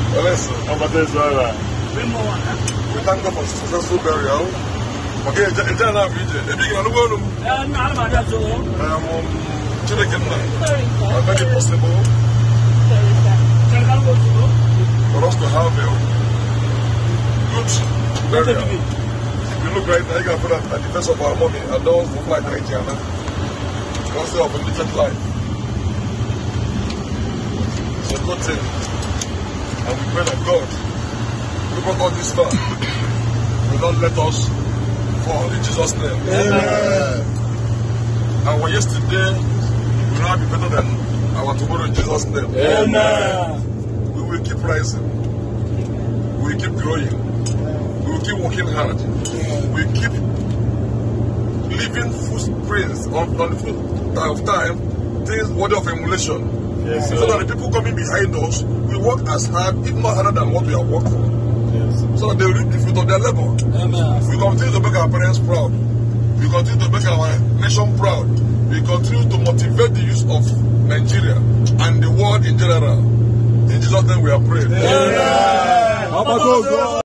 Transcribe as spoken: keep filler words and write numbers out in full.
Bless you. We thank God for successful burial. Okay, it's a now video. If you can go to Chilekin, very possible for us to have a good burial. If you look right now, you can put at the face of our mommy and those who fly to Haitiana. Because they have a limited life. It's a good thing. And we pray that God, we brought all this far, will not let us fall in Jesus' name. Amen. Our yesterday will not be better than our tomorrow in Jesus' name. Amen. We will keep rising. We will keep growing. We will keep working hard. We will keep living footprints of, on the foot of time, things worthy of emulation. Yes, so that the people coming behind us will work as hard, if not harder than what we have worked for. Yes. So that they will reap the fruit of their labor. Amen. We continue to make our parents proud. We continue to make our nation proud. We continue to motivate the youth of Nigeria and the world in general. In Jesus' name we are praying. Amen. Amen.